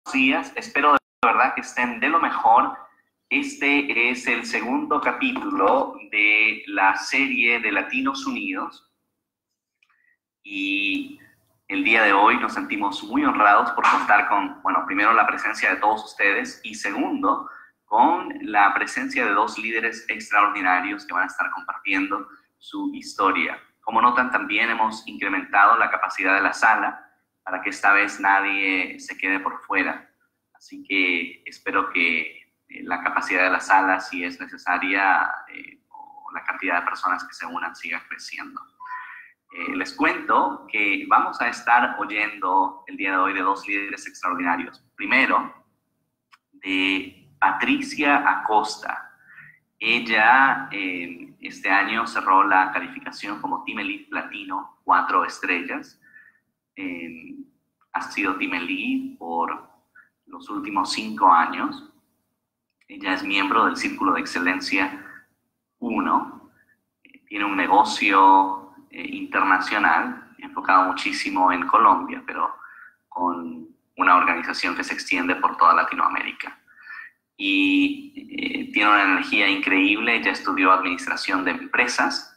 días, espero de verdad que estén de lo mejor. Este es el segundo capítulo de la serie de Latinos Unidos y el día de hoy nos sentimos muy honrados por contar con, bueno, primero la presencia de todos ustedes y segundo, con la presencia de dos líderes extraordinarios que van a estar compartiendo su historia. Como notan, también hemos incrementado la capacidad de la sala para que esta vez nadie se quede por fuera. Así que espero que la capacidad de la sala, si es necesaria, o la cantidad de personas que se unan siga creciendo. Les cuento que vamos a estar oyendo el día de hoy de dos líderes extraordinarios. Primero, de Patricia Acosta. Ella este año cerró la calificación como Team Elite Latino 4 estrellas. Ha sido Team Elite por los últimos 5 años. Ella es miembro del Círculo de Excelencia 1. Tiene un negocio internacional enfocado muchísimo en Colombia, pero con una organización que se extiende por toda Latinoamérica. Y tiene una energía increíble. Ella estudió administración de empresas.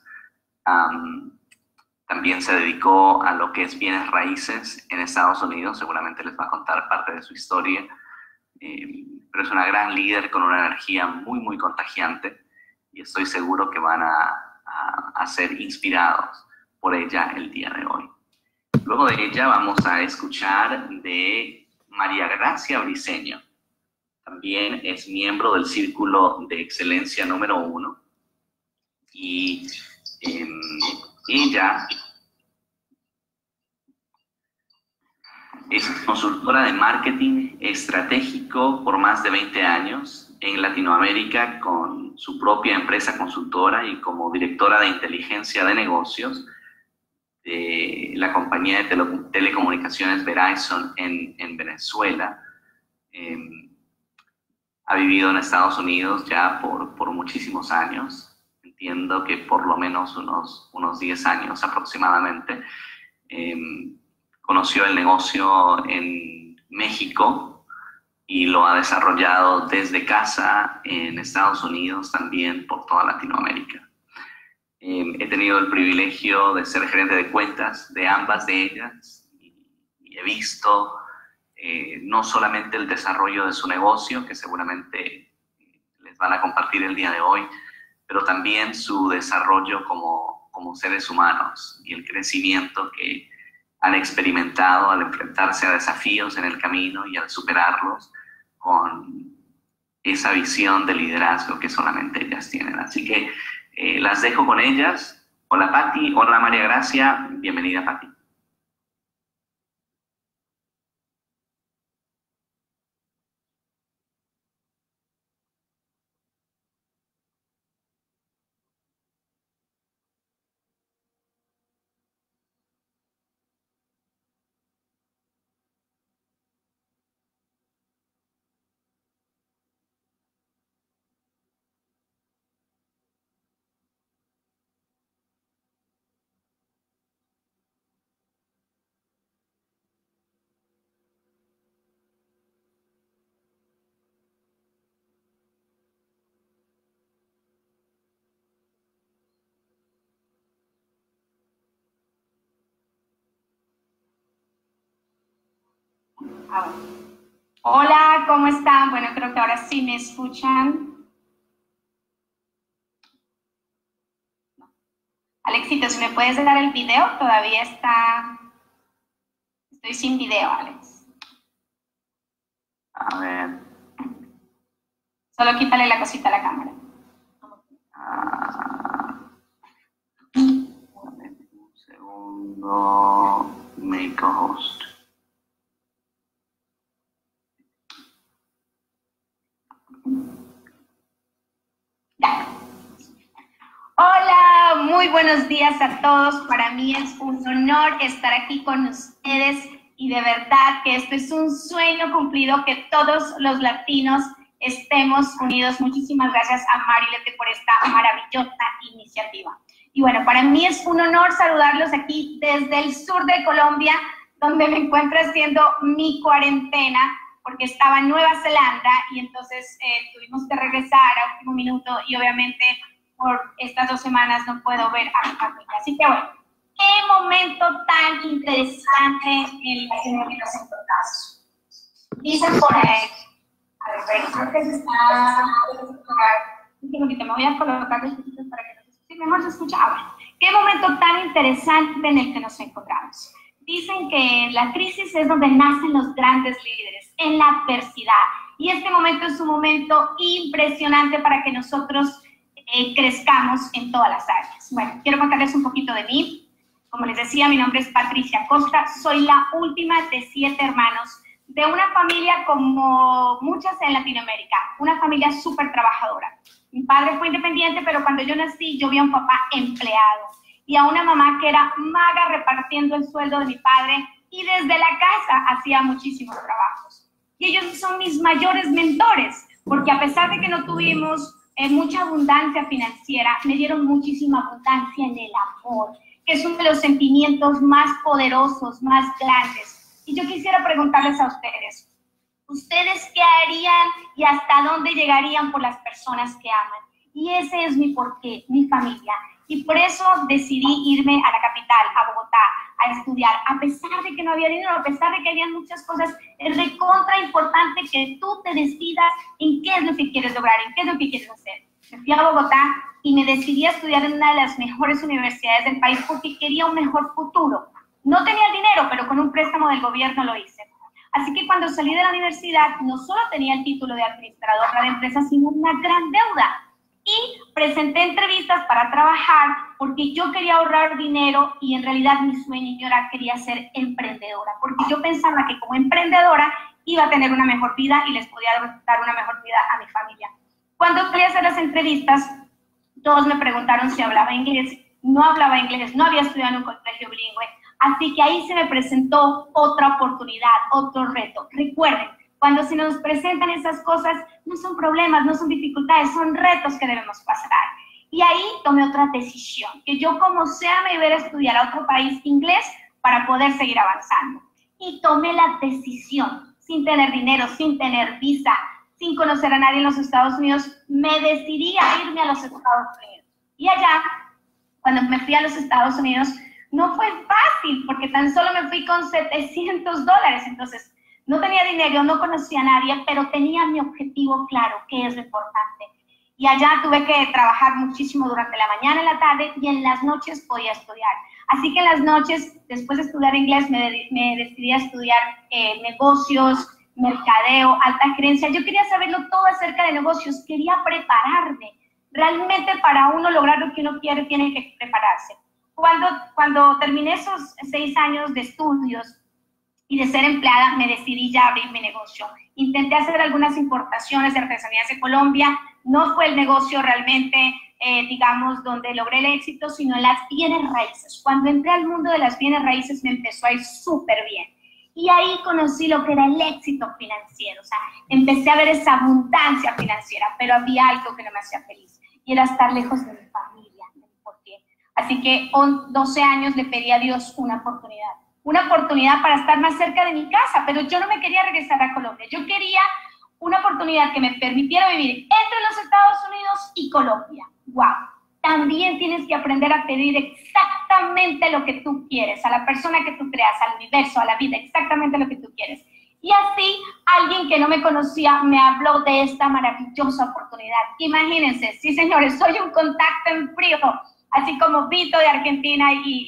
También se dedicó a lo que es bienes raíces en Estados Unidos. Seguramente les va a contar parte de su historia. Pero es una gran líder con una energía muy, muy contagiante. Y estoy seguro que van a ser inspirados por ella el día de hoy. Luego de ella vamos a escuchar de María Gracia Briceño. También es miembro del Círculo de Excelencia número 1. Y ella es consultora de marketing estratégico por más de 20 años en Latinoamérica con su propia empresa consultora y como directora de inteligencia de negocios de la compañía de telecomunicaciones Verizon en Venezuela. Ha vivido en Estados Unidos ya por muchísimos años. Entiendo que por lo menos unos 10 años aproximadamente. Conoció el negocio en México y lo ha desarrollado desde casa en Estados Unidos, también por toda Latinoamérica. He tenido el privilegio de ser gerente de cuentas de ambas de ellas y he visto no solamente el desarrollo de su negocio, que seguramente les van a compartir el día de hoy, pero también su desarrollo como seres humanos y el crecimiento que han experimentado al enfrentarse a desafíos en el camino y al superarlos con esa visión de liderazgo que solamente ellas tienen. Así que las dejo con ellas. Hola Pati, hola María Gracia, bienvenida Pati. Hola, ¿cómo están? Bueno, creo que ahora sí me escuchan. Alexito, si me puedes dar el video, todavía estoy sin video, Alex. A ver. Solo quítale la cosita a la cámara. Un segundo. Make a host. Ya. Hola, muy buenos días a todos. Para mí es un honor estar aquí con ustedes y de verdad que esto es un sueño cumplido, que todos los latinos estemos unidos. Muchísimas gracias a Marilete por esta maravillosa iniciativa. Y bueno, para mí es un honor saludarlos aquí desde el sur de Colombia, donde me encuentro haciendo mi cuarentena. porque estaba en Nueva Zelanda y entonces tuvimos que regresar a último minuto y obviamente por estas 2 semanas no puedo ver a mi familia. Así que bueno, qué momento tan interesante en la que nos encontramos. Dicen por ahí, a ver, creo que se está... Me voy a colocar los títulos para que nos escuchen. Mejor se escucha. Qué momento tan interesante en el que nos encontramos. Dicen que la crisis es donde nacen los grandes líderes, en la adversidad. Y este momento es un momento impresionante para que nosotros crezcamos en todas las áreas. Bueno, quiero contarles un poquito de mí. Como les decía, mi nombre es Patricia Costa. Soy la última de 7 hermanos de una familia como muchas en Latinoamérica, una familia súper trabajadora. Mi padre fue independiente, pero cuando yo nací, yo vi a un papá empleado y a una mamá que era maga repartiendo el sueldo de mi padre y desde la casa hacía muchísimos trabajos. Y ellos son mis mayores mentores, porque a pesar de que no tuvimos mucha abundancia financiera, me dieron muchísima abundancia en el amor, que es uno de los sentimientos más poderosos, más grandes. Y yo quisiera preguntarles a ustedes, ¿ustedes qué harían y hasta dónde llegarían por las personas que aman? Y ese es mi porqué, mi familia. Y por eso decidí irme a la capital, a Bogotá, a estudiar. A pesar de que no había dinero, a pesar de que había muchas cosas, es recontra importante que tú te decidas en qué es lo que quieres lograr, en qué es lo que quieres hacer. Me fui a Bogotá y me decidí a estudiar en una de las mejores universidades del país porque quería un mejor futuro. No tenía el dinero, pero con un préstamo del gobierno lo hice. Así que cuando salí de la universidad, no solo tenía el título de administradora de empresas, sino una gran deuda. Y presenté entrevistas para trabajar porque yo quería ahorrar dinero y en realidad mi sueño quería ser emprendedora, porque yo pensaba que como emprendedora iba a tener una mejor vida y les podía dar una mejor vida a mi familia. Cuando fui a hacer las entrevistas, todos me preguntaron si hablaba inglés. No hablaba inglés, no había estudiado en un colegio bilingüe. Así que ahí se me presentó otra oportunidad, otro reto. Recuerden, cuando se nos presentan esas cosas, no son problemas, no son dificultades, son retos que debemos pasar. Y ahí tomé otra decisión, que yo como sea me iba a estudiar a otro país inglés para poder seguir avanzando. Y tomé la decisión, sin tener dinero, sin tener visa, sin conocer a nadie en los Estados Unidos, me decidí a irme a los Estados Unidos. Y allá, cuando me fui a los Estados Unidos, no fue fácil, porque tan solo me fui con $700. Entonces, no tenía dinero, no conocía a nadie, pero tenía mi objetivo claro, que es lo importante. Y allá tuve que trabajar muchísimo durante la mañana, en la tarde, y en las noches podía estudiar. Así que en las noches, después de estudiar inglés, me decidí a estudiar negocios, mercadeo, alta gerencia. Yo quería saberlo todo acerca de negocios, quería prepararme. Realmente para uno lograr lo que uno quiere, tiene que prepararse. Cuando terminé esos 6 años de estudios y de ser empleada, me decidí ya a abrir mi negocio. Intenté hacer algunas importaciones de artesanías de Colombia. No fue el negocio realmente, digamos, donde logré el éxito, sino en las bienes raíces. Cuando entré al mundo de las bienes raíces me empezó a ir súper bien. Y ahí conocí lo que era el éxito financiero. O sea, empecé a ver esa abundancia financiera, pero había algo que no me hacía feliz. Y era estar lejos de mi familia, de mi porqué. Así que 12 años le pedí a Dios una oportunidad para estar más cerca de mi casa, pero yo no me quería regresar a Colombia. Yo quería una oportunidad que me permitiera vivir entre los Estados Unidos y Colombia. ¡Wow! También tienes que aprender a pedir exactamente lo que tú quieres, a la persona que tú creas, al universo, a la vida, exactamente lo que tú quieres. Y así, alguien que no me conocía me habló de esta maravillosa oportunidad. Imagínense, sí señores, soy un contacto en frío, así como Vito de Argentina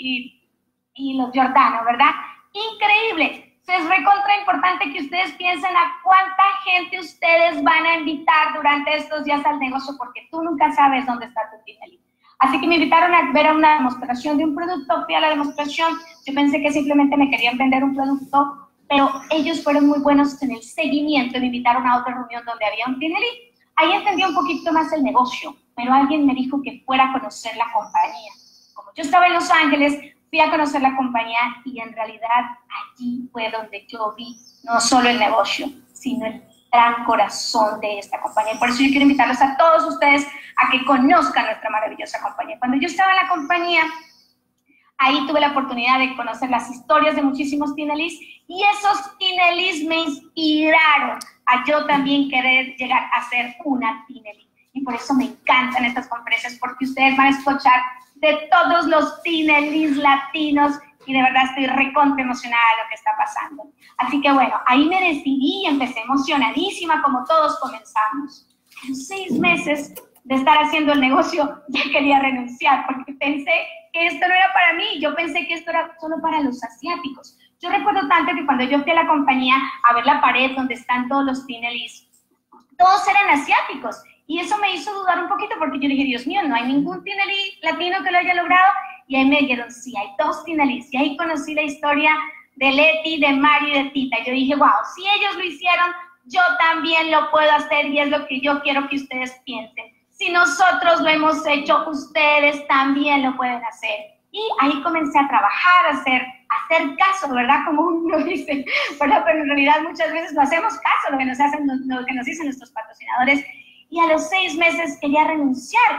y los Giordano, ¿verdad? Increíble. Es recontra importante que ustedes piensen a cuánta gente ustedes van a invitar durante estos días al negocio, porque tú nunca sabes dónde está tu cliente. Así que me invitaron a ver una demostración de un producto, fui a la demostración, yo pensé que simplemente me querían vender un producto, pero ellos fueron muy buenos en el seguimiento y me invitaron a otra reunión donde había un cliente. Ahí entendí un poquito más el negocio, pero alguien me dijo que fuera a conocer la compañía. Como yo estaba en Los Ángeles, fui a conocer la compañía y en realidad allí fue donde yo vi no solo el negocio, sino el gran corazón de esta compañía. Por eso yo quiero invitarlos a todos ustedes a que conozcan nuestra maravillosa compañía. Cuando yo estaba en la compañía, Ahí tuve la oportunidad de conocer las historias de muchísimos Tinelis y esos Tinelis me inspiraron a yo también querer llegar a ser una Tinelí. Y por eso me encantan estas conferencias, porque ustedes van a escuchar de todos los Tinelis latinos y de verdad estoy recontra emocionada de lo que está pasando. Así que bueno, ahí me decidí y empecé emocionadísima como todos comenzamos. A los 6 meses de estar haciendo el negocio ya quería renunciar porque pensé que esto no era para mí, yo pensé que esto era solo para los asiáticos. Yo recuerdo tanto que cuando yo fui a la compañía a ver la pared donde están todos los Tinelis, todos eran asiáticos. Y eso me hizo dudar un poquito porque yo dije, Dios mío, no hay ningún Tinelí latino que lo haya logrado. Y ahí me dijeron, sí, hay 2 Tinelis. Y ahí conocí la historia de Leti, de Mario y de Tita. Yo dije, wow, si ellos lo hicieron, yo también lo puedo hacer y es lo que yo quiero que ustedes piensen. Si nosotros lo hemos hecho, ustedes también lo pueden hacer. Y ahí comencé a trabajar, a hacer caso, ¿verdad? Como uno dice, ¿verdad? Pero en realidad muchas veces no hacemos caso lo que nos dicen nuestros patrocinadores. Y a los 6 meses quería renunciar.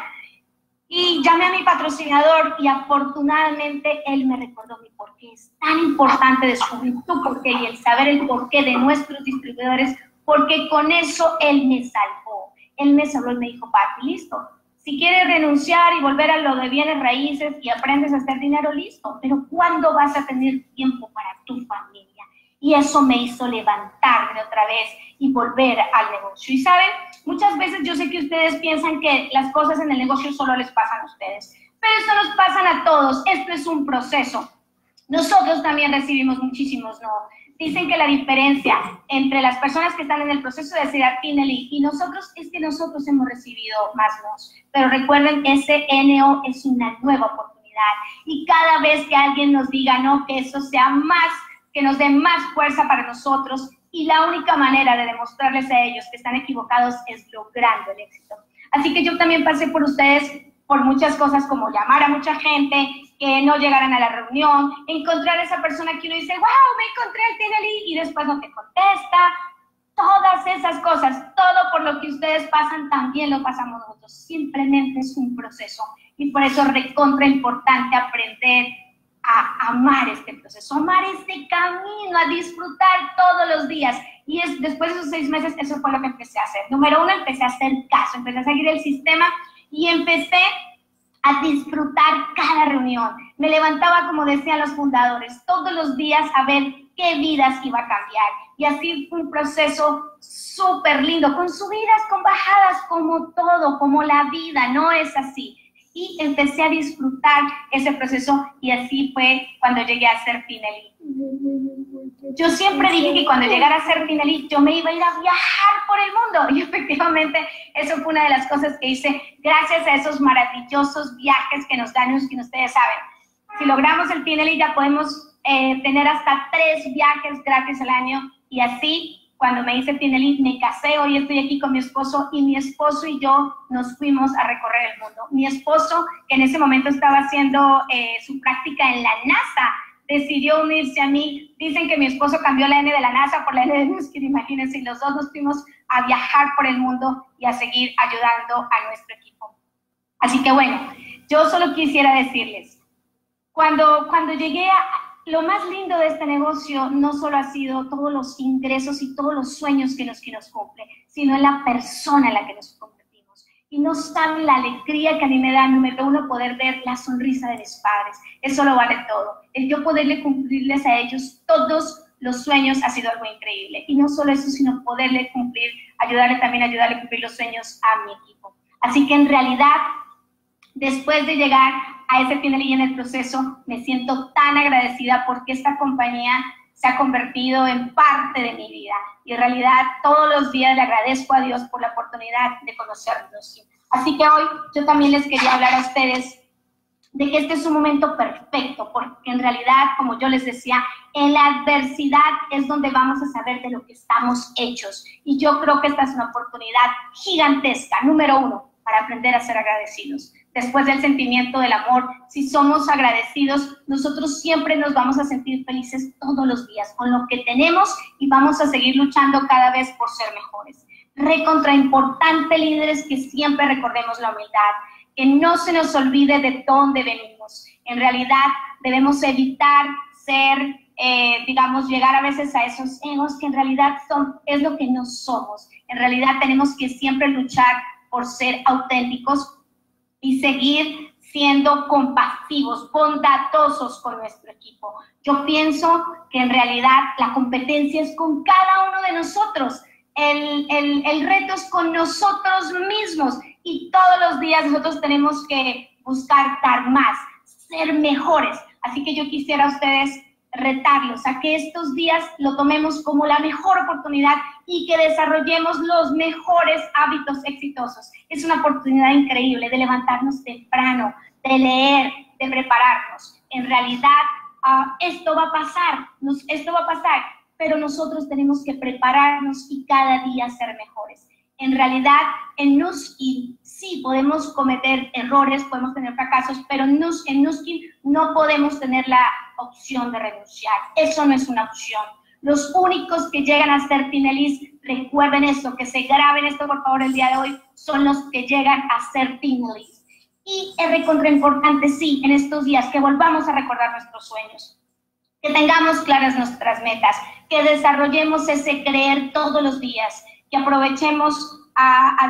Y llamé a mi patrocinador y afortunadamente él me recordó mi porqué. Es tan importante descubrir tu porqué y el saber el porqué de nuestros distribuidores, porque con eso él me salvó. Él me salvó y me dijo, Pati, listo. Si quieres renunciar y volver a lo de bienes raíces y aprendes a hacer dinero, listo. Pero ¿cuándo vas a tener tiempo para tu familia? Y eso me hizo levantarme otra vez y volver al negocio. Y saben, muchas veces yo sé que ustedes piensan que las cosas en el negocio solo les pasan a ustedes, pero eso nos pasan a todos. Esto es un proceso. Nosotros también recibimos muchísimos no. Dicen que la diferencia entre las personas que están en el proceso de ser Tinelí y nosotros es que nosotros hemos recibido más nos. Pero recuerden, ese NO es una nueva oportunidad. Y cada vez que alguien nos diga no, que eso sea más, que nos dé más fuerza para nosotros. Y la única manera de demostrarles a ellos que están equivocados es logrando el éxito. Así que yo también pasé por ustedes por muchas cosas como llamar a mucha gente, que no llegaran a la reunión, encontrar a esa persona que uno dice, wow, me encontré al Tinelí y después no te contesta. Todas esas cosas, todo por lo que ustedes pasan, también lo pasamos nosotros. Simplemente es un proceso y por eso es recontra importante aprender a amar este proceso, a amar este camino, a disfrutar todos los días. Y después de esos 6 meses, eso fue lo que empecé a hacer. Número 1, empecé a hacer caso, empecé a seguir el sistema y empecé a disfrutar cada reunión. Me levantaba, como decían los fundadores, todos los días a ver qué vidas iba a cambiar. Y así fue un proceso súper lindo, con subidas, con bajadas, como todo, como la vida, no es así. Y empecé a disfrutar ese proceso y así fue cuando llegué a ser Tinelí. Yo siempre dije que cuando llegara a ser Tinelí yo me iba a ir a viajar por el mundo y efectivamente eso fue una de las cosas que hice gracias a esos maravillosos viajes que nos dan, que ustedes saben. Si logramos el Tinelí ya podemos tener hasta 3 viajes gratis al año y así cuando me hice Tinelí, me casé, hoy estoy aquí con mi esposo y mi esposo y yo nos fuimos a recorrer el mundo. Mi esposo, que en ese momento estaba haciendo su práctica en la NASA, decidió unirse a mí. Dicen que mi esposo cambió la N de la NASA por la N de Nuskir, imagínense, y los dos nos fuimos a viajar por el mundo y a seguir ayudando a nuestro equipo. Así que bueno, yo solo quisiera decirles, cuando llegué lo más lindo de este negocio no solo ha sido todos los ingresos y todos los sueños que nos cumple, sino en la persona en la que nos convertimos. Y no saben la alegría que a mí me da, número 1, poder ver la sonrisa de mis padres. Eso lo vale todo. El yo poderle cumplirles a ellos todos los sueños ha sido algo increíble. Y no solo eso, sino poderle cumplir, ayudarle a cumplir los sueños a mi equipo. Así que en realidad, después de llegar a ese Tinelí en el proceso, me siento tan agradecida porque esta compañía se ha convertido en parte de mi vida. Y en realidad todos los días le agradezco a Dios por la oportunidad de conocernos. Así que hoy yo también les quería hablar a ustedes de que este es un momento perfecto, porque en realidad, como yo les decía, en la adversidad es donde vamos a saber de lo que estamos hechos. Y yo creo que esta es una oportunidad gigantesca, número 1, para aprender a ser agradecidos. Después del sentimiento del amor, si somos agradecidos, nosotros siempre nos vamos a sentir felices todos los días con lo que tenemos y vamos a seguir luchando cada vez por ser mejores. Recontra importante, líderes, que siempre recordemos la humildad, que no se nos olvide de dónde venimos. En realidad debemos evitar ser, digamos, llegar a veces a esos egos que en realidad es lo que no somos. En realidad tenemos que siempre luchar por ser auténticos y seguir siendo compasivos, bondadosos con nuestro equipo. Yo pienso que en realidad la competencia es con cada uno de nosotros. El reto es con nosotros mismos y todos los días nosotros tenemos que buscar dar más, ser mejores. Así que yo quisiera a ustedes retarlos a que estos días lo tomemos como la mejor oportunidad y que desarrollemos los mejores hábitos exitosos. Es una oportunidad increíble de levantarnos temprano, de leer, de prepararnos. En realidad, esto va a pasar, pero nosotros tenemos que prepararnos y cada día ser mejores. En realidad, en Nuskin sí podemos cometer errores, podemos tener fracasos, pero en Nuskin no podemos tener la opción de renunciar. Eso no es una opción. Los únicos que llegan a ser Tinelis, recuerden esto, que se graben esto por favor el día de hoy, son los que llegan a ser Tinelis. Y es recontra importante, sí, en estos días, que volvamos a recordar nuestros sueños, que tengamos claras nuestras metas, que desarrollemos ese creer todos los días, que aprovechemos a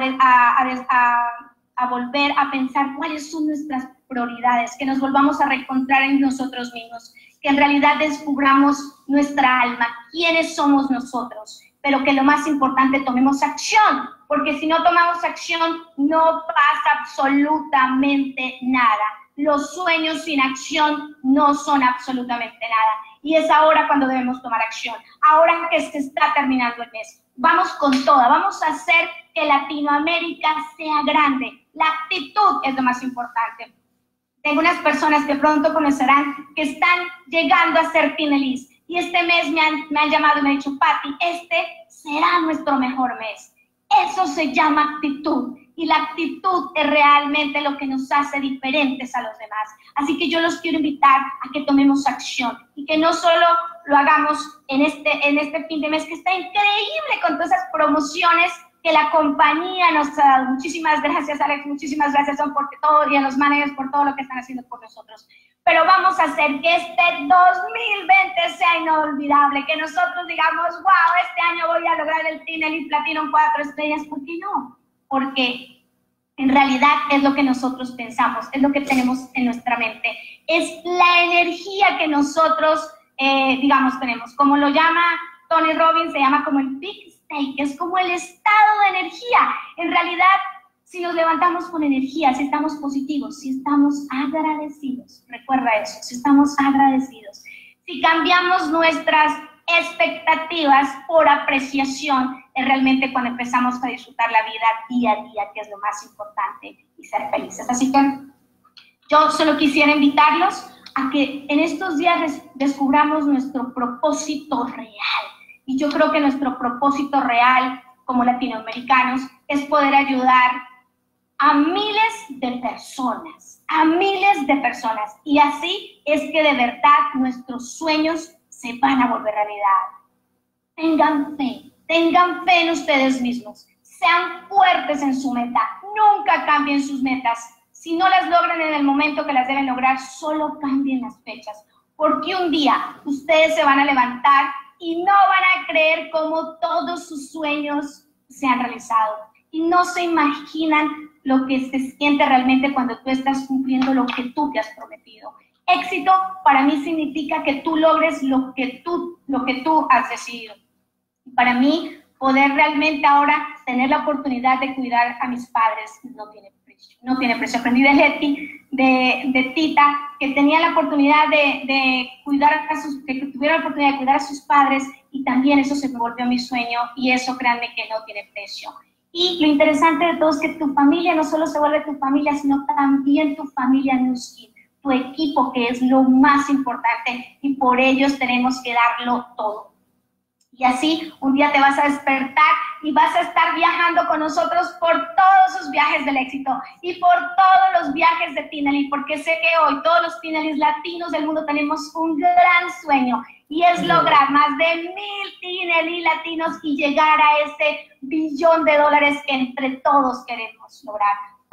volver a pensar cuáles son nuestras prioridades, que nos volvamos a reencontrar en nosotros mismos, que en realidad descubramos nuestra alma, quiénes somos nosotros, pero que lo más importante, tomemos acción, porque si no tomamos acción, no pasa absolutamente nada. Los sueños sin acción no son absolutamente nada. Y es ahora cuando debemos tomar acción, ahora que se está terminando el mes. Vamos con toda, vamos a hacer que Latinoamérica sea grande. La actitud es lo más importante. Tengo unas personas que pronto conocerán que están llegando a ser Tinelis. Y este mes me han llamado y me han dicho, Patti, este será nuestro mejor mes. Eso se llama actitud. Y la actitud es realmente lo que nos hace diferentes a los demás. Así que yo los quiero invitar a que tomemos acción y que no solo lo hagamos en este fin de mes, que está increíble con todas esas promociones que la compañía nos ha dado. Muchísimas gracias, Alex, muchísimas gracias por todo y a los managers por todo lo que están haciendo por nosotros. Pero vamos a hacer que este 2020 sea inolvidable, que nosotros digamos, wow, este año voy a lograr el Tinelis Platinum 4 estrellas. ¿Por qué no? Porque en realidad es lo que nosotros pensamos, es lo que tenemos en nuestra mente. Es la energía que nosotros, digamos, tenemos. Como lo llama Tony Robbins, se llama como el peak state, es como el estado de energía. En realidad, si nos levantamos con energía, si estamos positivos, si estamos agradecidos, recuerda eso, si estamos agradecidos, si cambiamos nuestras expectativas por apreciación, es realmente cuando empezamos a disfrutar la vida día a día, que es lo más importante, y ser felices. Así que yo solo quisiera invitarlos a que en estos días descubramos nuestro propósito real. Y yo creo que nuestro propósito real como latinoamericanos es poder ayudar a miles de personas, y así es que de verdad nuestros sueños se van a volver realidad. Tengan fe en ustedes mismos, sean fuertes en su meta, nunca cambien sus metas. Si no las logran en el momento que las deben lograr, solo cambien las fechas, porque un día ustedes se van a levantar y no van a creer cómo todos sus sueños se han realizado, y no se imaginan lo que se siente realmente cuando tú estás cumpliendo lo que tú te has prometido. Éxito para mí significa que tú logres lo que tú has decidido. Para mí, poder realmente ahora tener la oportunidad de cuidar a mis padres no tiene precio. No tiene precio. Aprendí de Leti, de Tita, que tenía la oportunidad que tuviera la oportunidad de cuidar a sus padres, y también eso se me volvió mi sueño, y eso créanme que no tiene precio. Y lo interesante de todo es que tu familia no solo se vuelve tu familia, sino también tu familia Nuskin, tu equipo, que es lo más importante, y por ellos tenemos que darlo todo. Y así un día te vas a despertar y vas a estar viajando con nosotros por todos sus viajes del éxito y por todos los viajes de Tinelis, porque sé que hoy todos los Tinelis latinos del mundo tenemos un gran sueño, y es lograr más de 1000 Tinelis latinos y llegar a ese $1 billón que entre todos queremos lograr.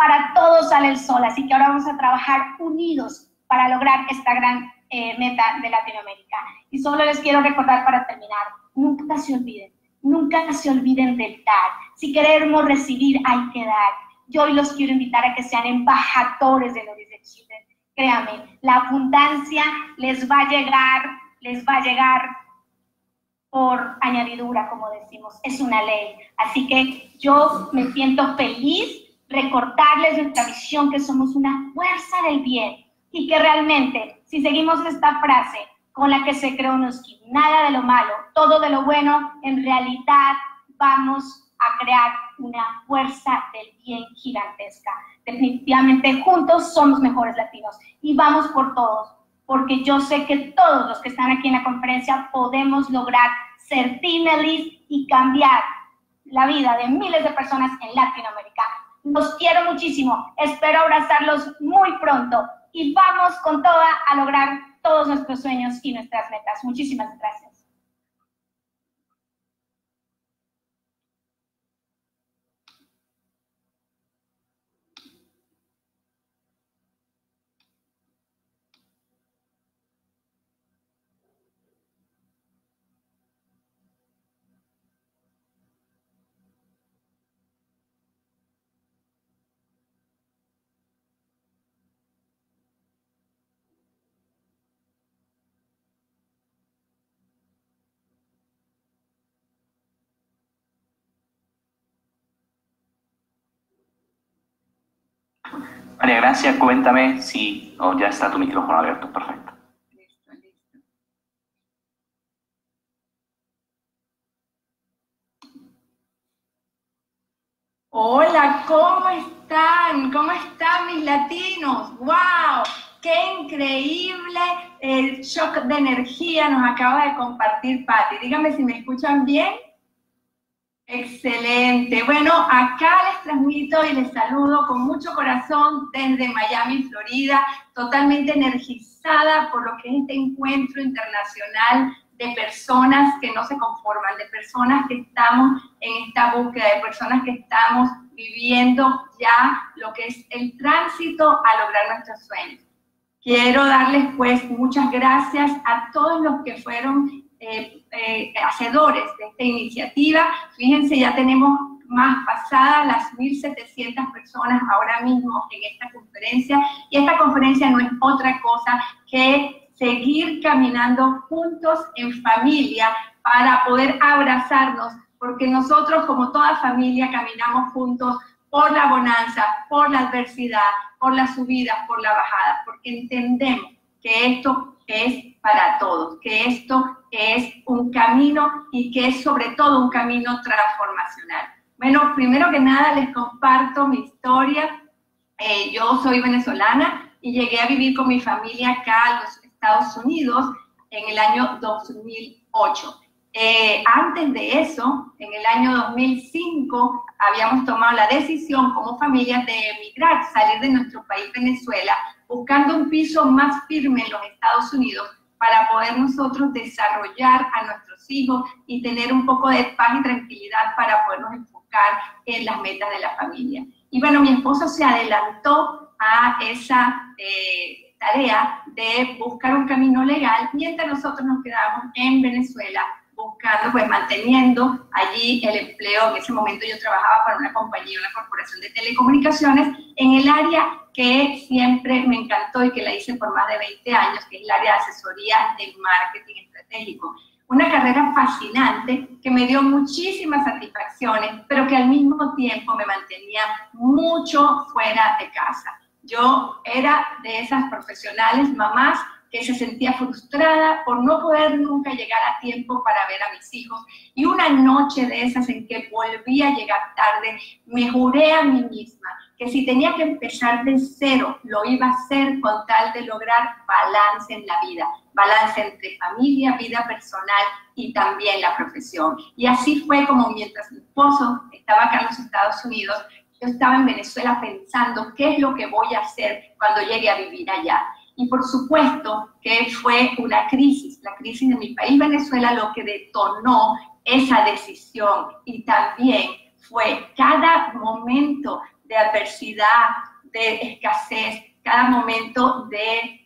para todos sale el sol, así que ahora vamos a trabajar unidos para lograr esta gran meta de Latinoamérica. Y solo les quiero recordar para terminar, nunca se olviden del dar. Si queremos recibir, hay que dar. Yo hoy los quiero invitar a que sean embajadores de Ladies Achievement. Créanme, la abundancia les va a llegar por añadidura, como decimos, es una ley. Así que yo me siento feliz recordarles nuestra visión, que somos una fuerza del bien y que realmente, si seguimos esta frase con la que se creó Nuski, nada de lo malo, todo de lo bueno, en realidad vamos a crear una fuerza del bien gigantesca. Definitivamente juntos somos mejores latinos y vamos por todos, porque yo sé que todos los que están aquí en la conferencia podemos lograr ser Team Elise y cambiar la vida de miles de personas en Latinoamérica. Los quiero muchísimo, espero abrazarlos muy pronto y vamos con toda a lograr todos nuestros sueños y nuestras metas. Muchísimas gracias. María Gracia, cuéntame si ya está tu micrófono abierto. Perfecto. Listo. Hola, ¿cómo están? ¿Cómo están mis latinos? ¡Wow! ¡Qué increíble el shock de energía nos acaba de compartir Patti! Díganme si me escuchan bien. Excelente. Bueno, acá les transmito y les saludo con mucho corazón desde Miami, Florida, totalmente energizada por lo que es este encuentro internacional de personas que no se conforman, de personas que estamos en esta búsqueda, de personas que estamos viviendo ya lo que es el tránsito a lograr nuestros sueños. Quiero darles pues muchas gracias a todos los que fueron hacedores de esta iniciativa. Fíjense, ya tenemos más pasadas las 1.700 personas ahora mismo en esta conferencia, y esta conferencia no es otra cosa que seguir caminando juntos en familia para poder abrazarnos, porque nosotros, como toda familia, caminamos juntos por la bonanza, por la adversidad, por las subidas, por la bajada, porque entendemos que esto es para todos, que esto es un camino y que es sobre todo un camino transformacional. Bueno, primero que nada les comparto mi historia. Yo soy venezolana y llegué a vivir con mi familia acá a los Estados Unidos en el año 2008. Antes de eso, en el año 2005, habíamos tomado la decisión como familia de emigrar, salir de nuestro país, Venezuela, buscando un piso más firme en los Estados Unidos para poder nosotros desarrollar a nuestros hijos y tener un poco de paz y tranquilidad para podernos enfocar en las metas de la familia. Y bueno, mi esposo se adelantó a esa tarea de buscar un camino legal, mientras nosotros nos quedamos en Venezuela buscando, pues manteniendo allí el empleo. En ese momento yo trabajaba para una compañía, una corporación de telecomunicaciones, en el área que siempre me encantó y que la hice por más de 20 años, que es el área de asesoría de marketing estratégico. Una carrera fascinante que me dio muchísimas satisfacciones, pero que al mismo tiempo me mantenía mucho fuera de casa. Yo era de esas profesionales, mamás, que se sentía frustrada por no poder nunca llegar a tiempo para ver a mis hijos. Y una noche de esas en que volví a llegar tarde, me juré a mí misma que si tenía que empezar de cero, lo iba a hacer con tal de lograr balance en la vida. Balance entre familia, vida personal y también la profesión. Y así fue como mientras mi esposo estaba acá en los Estados Unidos, yo estaba en Venezuela pensando qué es lo que voy a hacer cuando llegue a vivir allá. Y por supuesto que fue una crisis, la crisis de mi país, Venezuela, lo que detonó esa decisión. Y también fue cada momento de adversidad, de escasez, cada momento de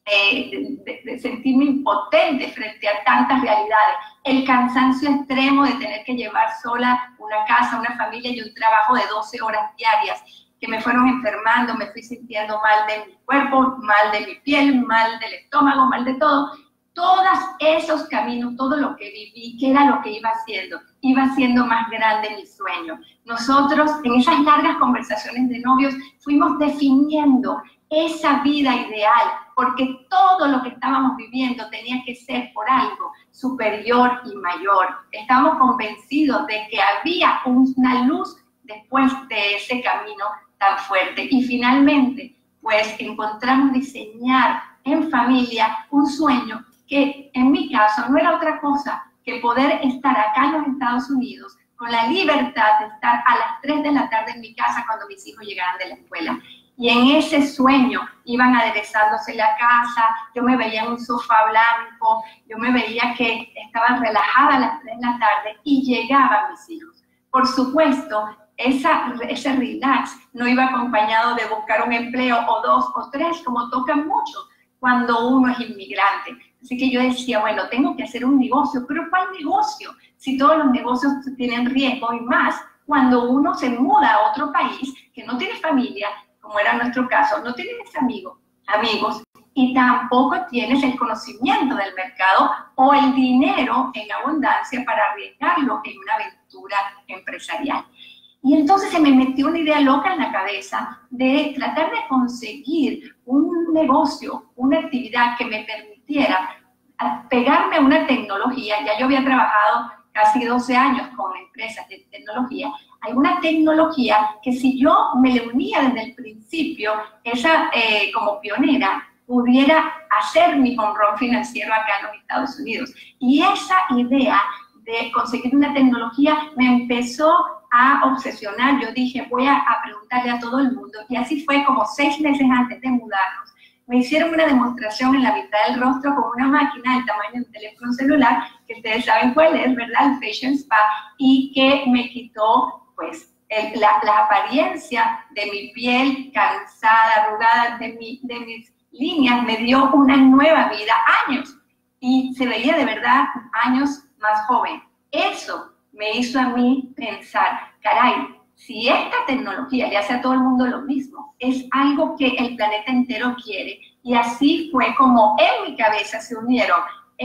sentirme impotente frente a tantas realidades. El cansancio extremo de tener que llevar sola una casa, una familia y un trabajo de 12 horas diarias, que me fueron enfermando, me fui sintiendo mal de mi cuerpo, mal de mi piel, mal del estómago, mal de todo. Todos esos caminos, todo lo que viví, ¿qué era lo que iba haciendo más grande mi sueño? Nosotros, en esas largas conversaciones de novios, fuimos definiendo esa vida ideal, porque todo lo que estábamos viviendo tenía que ser por algo superior y mayor. Estábamos convencidos de que había una luz después de ese camino tan fuerte. Y finalmente, pues encontramos diseñar en familia un sueño que en mi caso no era otra cosa que poder estar acá en los Estados Unidos con la libertad de estar a las 3 de la tarde en mi casa cuando mis hijos llegaran de la escuela. Y en ese sueño iban aderezándose la casa, yo me veía en un sofá blanco, yo me veía que estaban relajadas a las 3 de la tarde y llegaban mis hijos. Por supuesto, ese relax no iba acompañado de buscar un empleo o 2 o 3, como toca mucho cuando uno es inmigrante. Así que yo decía, bueno, tengo que hacer un negocio, pero ¿cuál negocio? Si todos los negocios tienen riesgo y más cuando uno se muda a otro país que no tiene familia, como era nuestro caso, no tienes amigos y tampoco tienes el conocimiento del mercado o el dinero en abundancia para arriesgarlo en una aventura empresarial. Y entonces se me metió una idea loca en la cabeza de tratar de conseguir un negocio, una actividad que me permitiera pegarme a una tecnología. Ya yo había trabajado casi 12 años con empresas de tecnología. Alguna tecnología que si yo me le unía desde el principio, como pionera, pudiera hacer mi home run financiero acá en los Estados Unidos. Y esa idea de conseguir una tecnología me empezó a obsesionar. Yo dije, voy a preguntarle a todo el mundo. Y así fue como 6 meses antes de mudarnos. Me hicieron una demostración en la mitad del rostro con una máquina del tamaño de un teléfono celular, que ustedes saben cuál es, ¿verdad? El Fashion Spa, y que me quitó, pues, la apariencia de mi piel cansada, arrugada, de mis líneas, me dio una nueva vida, años. Y se veía de verdad años más joven. Eso me hizo a mí pensar, caray, si esta tecnología le hace a todo el mundo lo mismo, es algo que el planeta entero quiere. Y así fue como en mi cabeza se unieron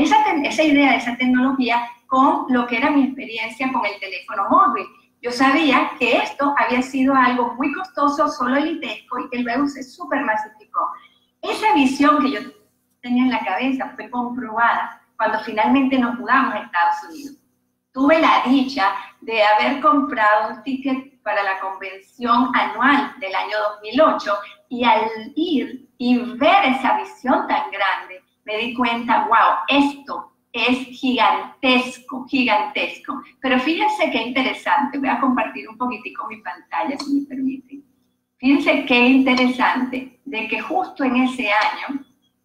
esa idea de esa tecnología con lo que era mi experiencia con el teléfono móvil. Yo sabía que esto había sido algo muy costoso, solo elitesco, y que luego se supermasificó. Esa visión que yo tenía en la cabeza fue comprobada cuando finalmente nos mudamos a Estados Unidos. Tuve la dicha de haber comprado un ticket para la convención anual del año 2008 y al ir y ver esa visión tan grande, me di cuenta, wow, esto es gigantesco, gigantesco. Pero fíjense qué interesante, voy a compartir un poquitico mi pantalla, si me permiten. Fíjense qué interesante de que justo en ese año,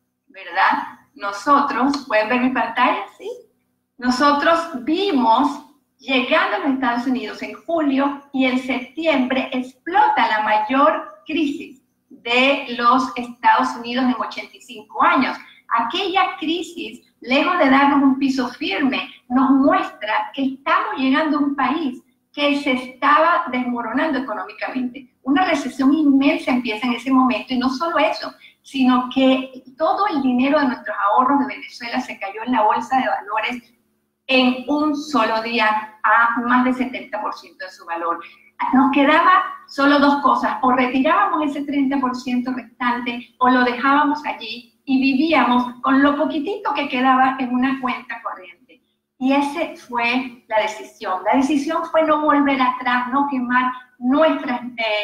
¿verdad? Nosotros, ¿pueden ver mi pantalla? ¿Sí? Nosotros vimos, llegando a los Estados Unidos en julio y en septiembre explota la mayor crisis de los Estados Unidos en 85 años. Aquella crisis, lejos de darnos un piso firme, nos muestra que estamos llegando a un país que se estaba desmoronando económicamente. Una recesión inmensa empieza en ese momento, y no solo eso, sino que todo el dinero de nuestros ahorros de Venezuela se cayó en la bolsa de valores en un solo día a más del 70% de su valor. Nos quedaba solo 2 cosas, o retirábamos ese 30% restante o lo dejábamos allí y vivíamos con lo poquitito que quedaba en una cuenta corriente. Y esa fue la decisión. La decisión fue no volver atrás, no quemar nuestras,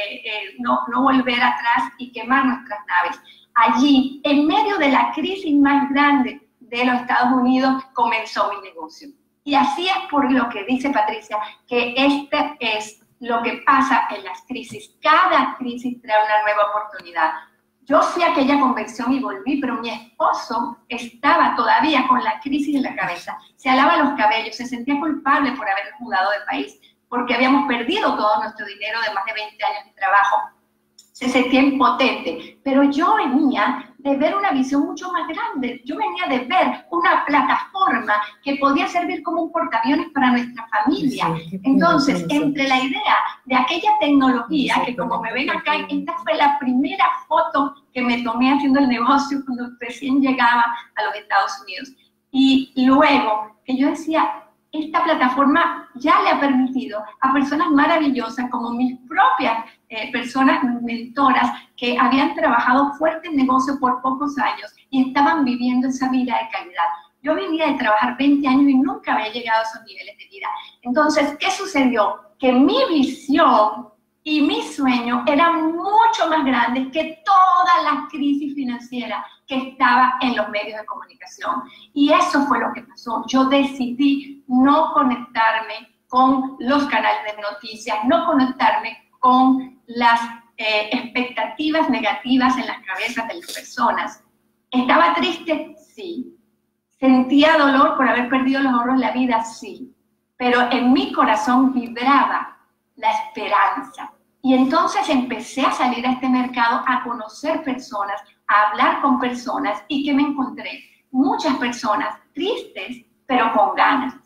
no volver atrás y quemar nuestras naves. Allí, en medio de la crisis más grande de los Estados Unidos, comenzó mi negocio. Y así es por lo que dice Patricia, que este es lo que pasa en las crisis. Cada crisis trae una nueva oportunidad. Yo fui a aquella convención y volví, pero mi esposo estaba todavía con la crisis en la cabeza. Se alaba los cabellos, se sentía culpable por habernos mudado de país, porque habíamos perdido todo nuestro dinero de más de 20 años de trabajo. Se sentía impotente, pero yo venía de ver una visión mucho más grande. Yo venía de ver una plataforma que podía servir como un portaaviones para nuestra familia. Entonces, entre la idea de aquella tecnología, que como me ven acá, esta fue la primera foto que me tomé haciendo el negocio cuando recién llegaba a los Estados Unidos. Y luego, que yo decía, esta plataforma ya le ha permitido a personas maravillosas como mis propias personas mentoras que habían trabajado fuerte en negocio por pocos años y estaban viviendo esa vida de calidad. Yo venía de trabajar 20 años y nunca había llegado a esos niveles de vida. Entonces, ¿qué sucedió? Que mi visión y mi sueño eran mucho más grandes que toda la crisis financiera que estaba en los medios de comunicación. Y eso fue lo que pasó. Yo decidí no conectarme con los canales de noticias, no conectarme con las expectativas negativas en las cabezas de las personas. ¿Estaba triste? Sí. ¿Sentía dolor por haber perdido los ahorros de la vida? Sí. Pero en mi corazón vibraba la esperanza. Y entonces empecé a salir a este mercado, a conocer personas, a hablar con personas, y que me encontré muchas personas tristes, pero con ganas.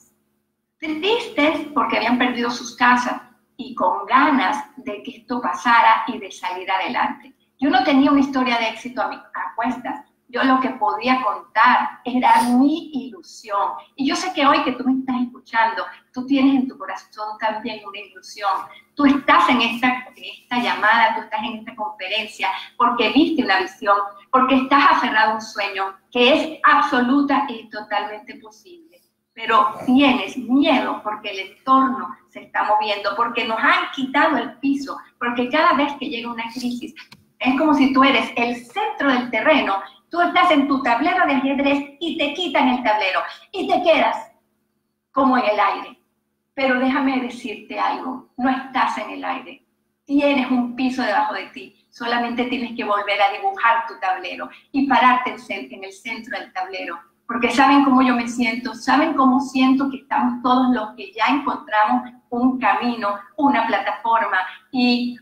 Tristes porque habían perdido sus casas y con ganas de que esto pasara y de salir adelante. Yo no tenía una historia de éxito a cuestas. Yo lo que podía contar era mi ilusión. Y yo sé que hoy que tú me estás escuchando, tú tienes en tu corazón también una ilusión. Tú estás en esta llamada, tú estás en esta conferencia porque viste una visión, porque estás aferrado a un sueño que es absoluta y totalmente posible. Pero tienes miedo porque el entorno se está moviendo, porque nos han quitado el piso, porque cada vez que llega una crisis, es como si tú eres el centro del terreno. Tú estás en tu tablero de ajedrez y te quitan el tablero y te quedas como en el aire. Pero déjame decirte algo, no estás en el aire. Tienes un piso debajo de ti. Solamente tienes que volver a dibujar tu tablero y pararte en el centro del tablero. Porque saben cómo yo me siento, saben cómo siento que estamos todos los que ya encontramos un camino, una plataforma y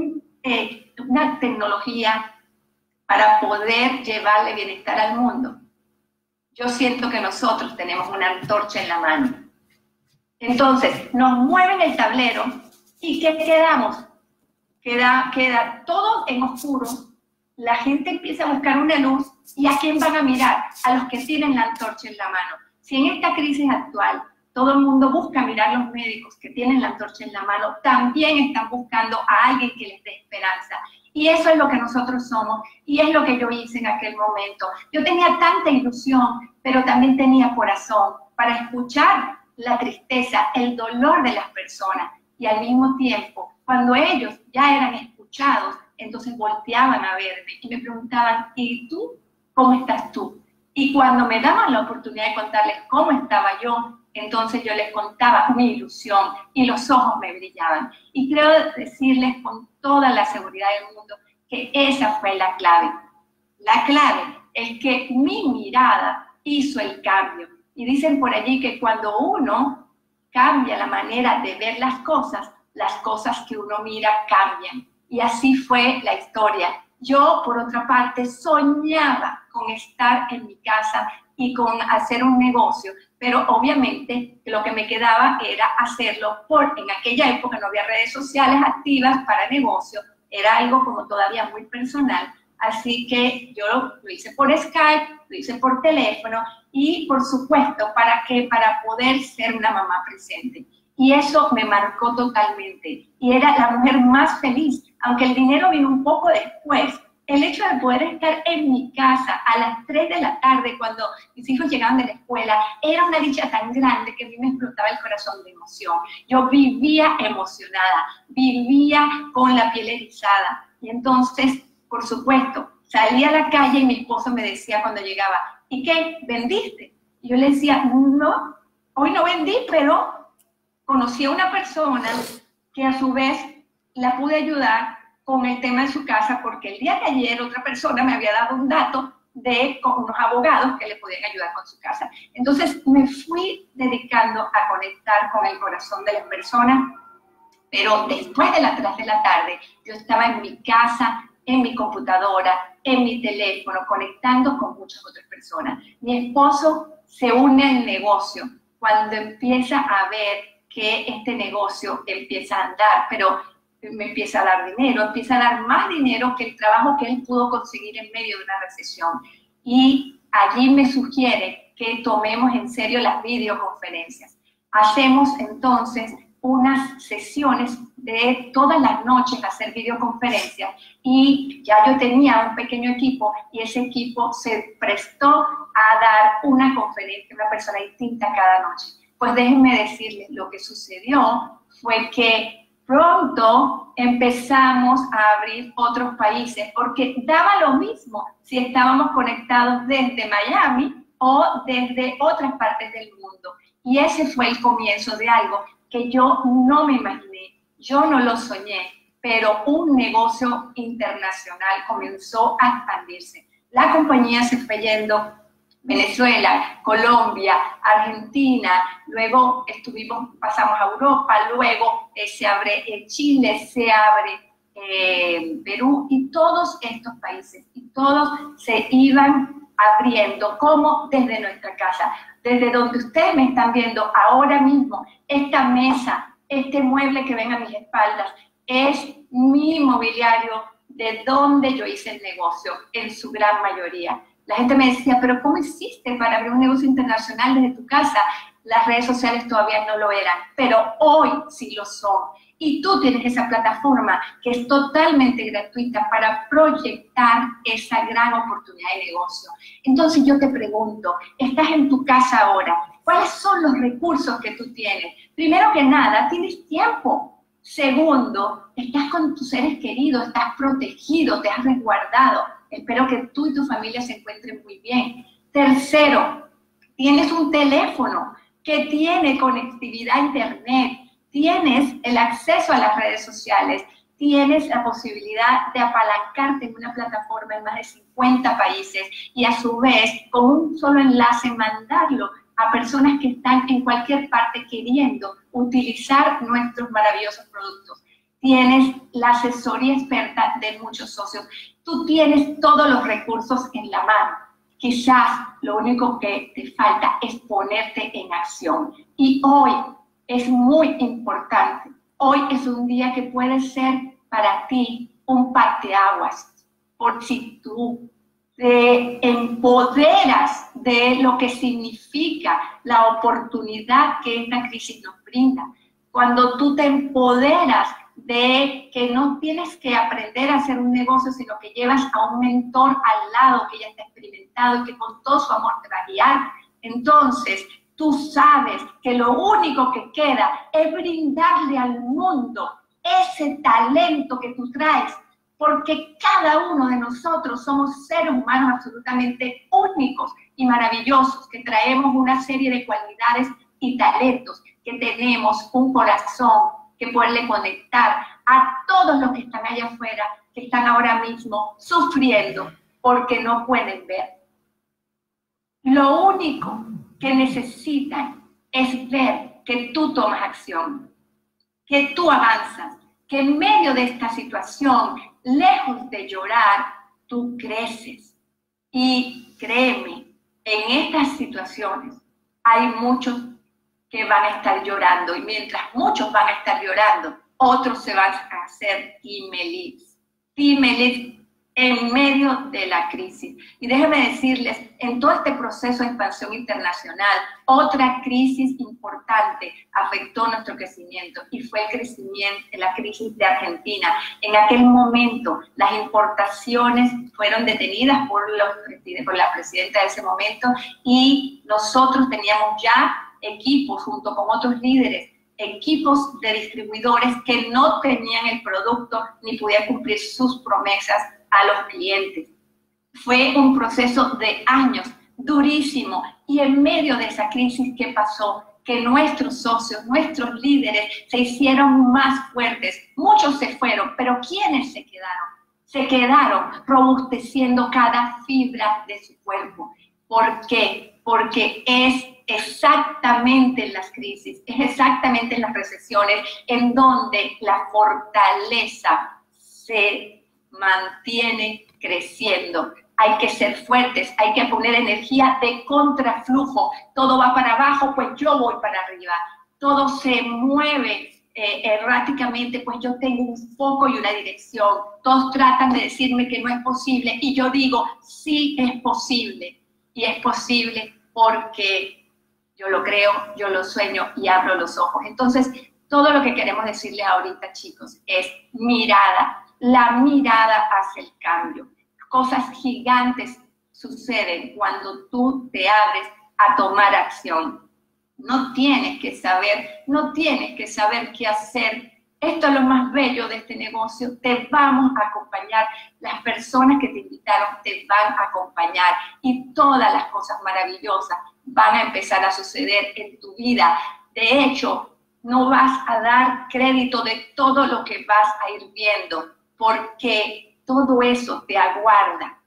una tecnología para poder llevarle bienestar al mundo. Yo siento que nosotros tenemos una antorcha en la mano. Entonces, nos mueven el tablero y ¿qué quedamos? Queda todo en oscuro. La gente empieza a buscar una luz y ¿a quién van a mirar? A los que tienen la antorcha en la mano. Si en esta crisis actual todo el mundo busca mirar a los médicos que tienen la antorcha en la mano, también están buscando a alguien que les dé esperanza. Y eso es lo que nosotros somos, y es lo que yo hice en aquel momento. Yo tenía tanta ilusión, pero también tenía corazón para escuchar la tristeza, el dolor de las personas. Y al mismo tiempo, cuando ellos ya eran escuchados, entonces volteaban a verme y me preguntaban, ¿y tú? ¿Cómo estás tú? Y cuando me daban la oportunidad de contarles cómo estaba yo, entonces yo les contaba mi ilusión y los ojos me brillaban. Y creo decirles con toda la seguridad del mundo que esa fue la clave. La clave es que mi mirada hizo el cambio. Y dicen por allí que cuando uno cambia la manera de ver las cosas que uno mira cambian. Y así fue la historia. Yo, por otra parte, soñaba con estar en mi casa y con hacer un negocio, pero obviamente lo que me quedaba era hacerlo en aquella época no había redes sociales activas para negocio, era algo como todavía muy personal, así que yo lo hice por Skype, lo hice por teléfono y por supuesto, ¿para qué? Para poder ser una mamá presente. Y eso me marcó totalmente. Y era la mujer más feliz, aunque el dinero vino un poco después. El hecho de poder estar en mi casa a las 3 de la tarde cuando mis hijos llegaban de la escuela era una dicha tan grande que a mí me explotaba el corazón de emoción. Yo vivía emocionada, vivía con la piel erizada. Y entonces, por supuesto, salía a la calle y mi esposo me decía cuando llegaba, ¿y qué? ¿Vendiste? Y yo le decía, no, hoy no vendí, pero conocí a una persona que a su vez la pude ayudar con el tema de su casa, porque el día de ayer otra persona me había dado un dato con unos abogados que le podían ayudar con su casa. Entonces me fui dedicando a conectar con el corazón de las personas Pero después de las 3 de la tarde, yo estaba en mi casa, en mi computadora, en mi teléfono, conectando con muchas otras personas. Mi esposo se une al negocio cuando empieza a ver que este negocio empieza a andar, pero me empieza a dar dinero, empieza a dar más dinero que el trabajo que él pudo conseguir en medio de una recesión. Y allí me sugiere que tomemos en serio las videoconferencias. Hacemos entonces unas sesiones de todas las noches hacer videoconferencias y ya yo tenía un pequeño equipo y ese equipo se prestó a dar una conferencia, una persona distinta cada noche. Pues déjenme decirles, lo que sucedió fue que pronto empezamos a abrir otros países porque daba lo mismo si estábamos conectados desde Miami o desde otras partes del mundo. Y ese fue el comienzo de algo que yo no me imaginé, yo no lo soñé, pero un negocio internacional comenzó a expandirse. La compañía se fue yendo Venezuela, Colombia, Argentina, luego pasamos a Europa, luego se abre Chile, se abre Perú y todos estos países, y todos se iban abriendo como desde nuestra casa, desde donde ustedes me están viendo ahora mismo. Esta mesa, este mueble que ven a mis espaldas es mi mobiliario de donde yo hice el negocio, en su gran mayoría. La gente me decía, pero ¿cómo hiciste para abrir un negocio internacional desde tu casa? Las redes sociales todavía no lo eran, pero hoy sí lo son. Y tú tienes esa plataforma que es totalmente gratuita para proyectar esa gran oportunidad de negocio. Entonces yo te pregunto, estás en tu casa ahora, ¿cuáles son los recursos que tú tienes? Primero que nada, tienes tiempo. Segundo, estás con tus seres queridos, estás protegido, te has resguardado. Espero que tú y tu familia se encuentren muy bien. Tercero, tienes un teléfono que tiene conectividad a internet, tienes el acceso a las redes sociales, tienes la posibilidad de apalancarte en una plataforma en más de 50 países y a su vez, con un solo enlace, mandarlo a personas que están en cualquier parte queriendo utilizar nuestros maravillosos productos. Tienes la asesoría experta de muchos socios. Tú tienes todos los recursos en la mano. Quizás lo único que te falta es ponerte en acción. Y hoy es muy importante. Hoy es un día que puede ser para ti un parteaguas. Por si tú te empoderas de lo que significa la oportunidad que esta crisis nos brinda. Cuando tú te empoderas de que no tienes que aprender a hacer un negocio, sino que llevas a un mentor al lado que ya está experimentado y que con todo su amor te va a guiar, entonces tú sabes que lo único que queda es brindarle al mundo ese talento que tú traes, porque cada uno de nosotros somos seres humanos absolutamente únicos y maravillosos, que traemos una serie de cualidades y talentos, que tenemos un corazón que poderle conectar a todos los que están allá afuera, que están ahora mismo sufriendo porque no pueden ver. Lo único que necesitan es ver que tú tomas acción, que tú avanzas, que en medio de esta situación, lejos de llorar, tú creces. Y créeme, en estas situaciones hay muchos que van a estar llorando, y mientras muchos van a estar llorando, otros se van a hacer timelids en medio de la crisis. Y déjenme decirles, en todo este proceso de expansión internacional, otra crisis importante afectó nuestro crecimiento, y fue el crecimiento, la crisis de Argentina. En aquel momento, las importaciones fueron detenidas por la presidenta de ese momento, y nosotros teníamos ya equipos junto con otros líderes, equipos de distribuidores que no tenían el producto ni podían cumplir sus promesas a los clientes. Fue un proceso de años, durísimo, y en medio de esa crisis que pasó, que nuestros socios, nuestros líderes se hicieron más fuertes. Muchos se fueron, pero ¿quiénes se quedaron? Se quedaron robusteciendo cada fibra de su cuerpo. ¿Por qué? porque es exactamente en las crisis, es exactamente en las recesiones en donde la fortaleza se mantiene creciendo. Hay que ser fuertes, hay que poner energía de contraflujo. Todo va para abajo, pues yo voy para arriba. Todo se mueve erráticamente, pues yo tengo un foco y una dirección. Todos tratan de decirme que no es posible y yo digo, sí es posible. Y es posible porque yo lo creo, yo lo sueño y abro los ojos. Entonces, todo lo que queremos decirles ahorita, chicos, es mirada, la mirada hacia el cambio. Cosas gigantes suceden cuando tú te abres a tomar acción. No tienes que saber qué hacer. Esto es lo más bello de este negocio. Te vamos a acompañar. Las personas que te invitaron te van a acompañar. Y todas las cosas maravillosas van a empezar a suceder en tu vida. De hecho, no vas a dar crédito de todo lo que vas a ir viendo, porque todo eso te aguarda.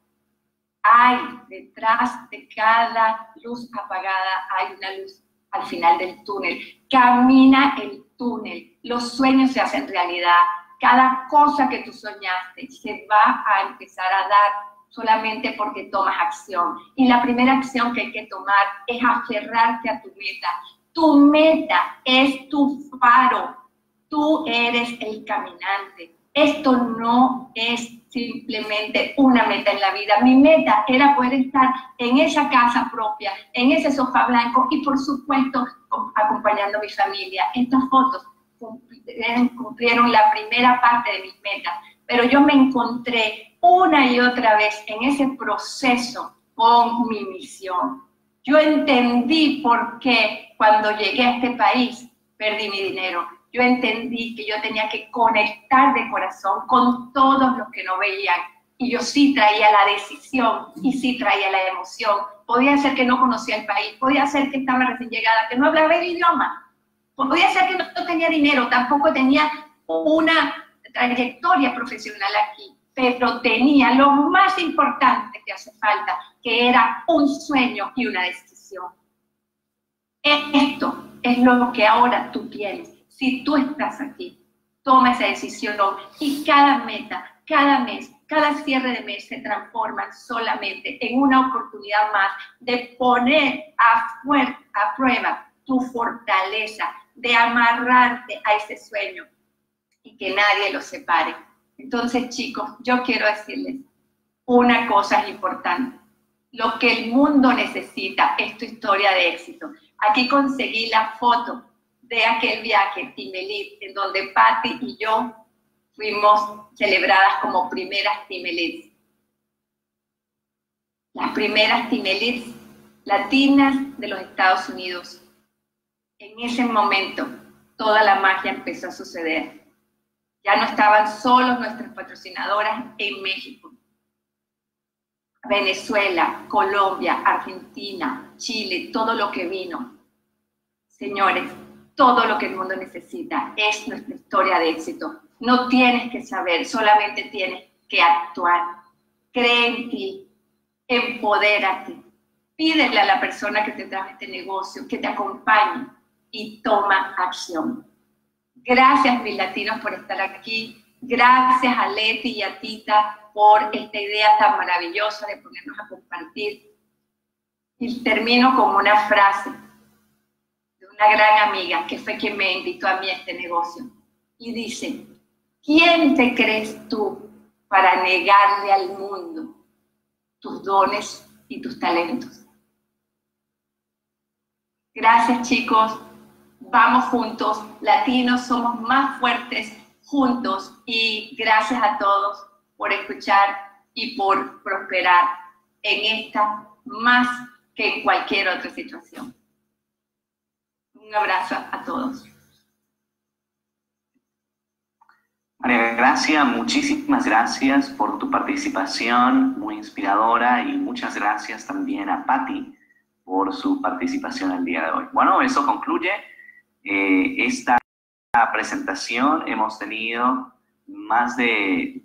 Hay detrás de cada luz apagada, hay una luz al final del túnel. Camina el túnel, los sueños se hacen realidad. Cada cosa que tú soñaste se va a empezar a dar solamente porque tomas acción. Y la primera acción que hay que tomar es aferrarte a tu meta. Tu meta es tu faro. Tú eres el caminante. Esto no es simplemente una meta en la vida. Mi meta era poder estar en esa casa propia, en ese sofá blanco y, por supuesto, acompañando a mi familia. Estas fotos cumplieron la primera parte de mis metas, pero yo me encontré una y otra vez en ese proceso con mi misión. Yo entendí por qué cuando llegué a este país perdí mi dinero. Yo entendí que yo tenía que conectar de corazón con todos los que no veían. Y yo sí traía la decisión y sí traía la emoción. Podía ser que no conocía el país, podía ser que estaba recién llegada, que no hablaba el idioma. Podía ser que no tenía dinero, tampoco tenía una trayectoria profesional aquí. Pero tenía lo más importante que hace falta, que era un sueño y una decisión. Esto es lo que ahora tú tienes. Si tú estás aquí, toma esa decisión y cada meta, cada mes, cada cierre de mes se transforman solamente en una oportunidad más de poner a prueba tu fortaleza, de amarrarte a ese sueño y que nadie lo separe. Entonces, chicos, yo quiero decirles una cosa importante. Lo que el mundo necesita es tu historia de éxito. Aquí conseguí la foto de aquel viaje, Timelit, en donde Patti y yo fuimos celebradas como primeras Timelits. Las primeras Timelits latinas de los Estados Unidos. En ese momento, toda la magia empezó a suceder. Ya no estaban solos nuestras patrocinadoras en México. Venezuela, Colombia, Argentina, Chile, todo lo que vino. Señores, todo lo que el mundo necesita es nuestra historia de éxito. No tienes que saber, solamente tienes que actuar. Cree en ti, empodérate. Pídele a la persona que te trajo este negocio que te acompañe y toma acción. Gracias, mis latinos, por estar aquí. Gracias a Leti y a Tita por esta idea tan maravillosa de ponernos a compartir. Y termino con una frase de una gran amiga que fue quien me invitó a mí a este negocio. Y dice, ¿quién te crees tú para negarle al mundo tus dones y tus talentos? Gracias, chicos. Vamos juntos. Latinos somos más fuertes juntos. Y gracias a todos por escuchar y por prosperar en esta más que en cualquier otra situación. Un abrazo a todos. María Gracia, muchísimas gracias por tu participación, muy inspiradora, y muchas gracias también a Patti por su participación el día de hoy. Bueno, eso concluye esta presentación. Hemos tenido más de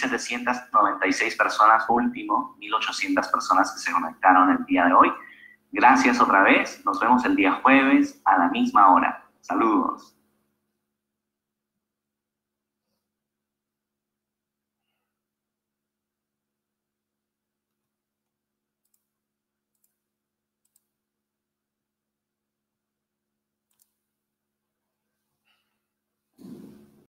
1.796 personas, último, 1.800 personas que se conectaron el día de hoy. Gracias otra vez. Nos vemos el día jueves a la misma hora. Saludos.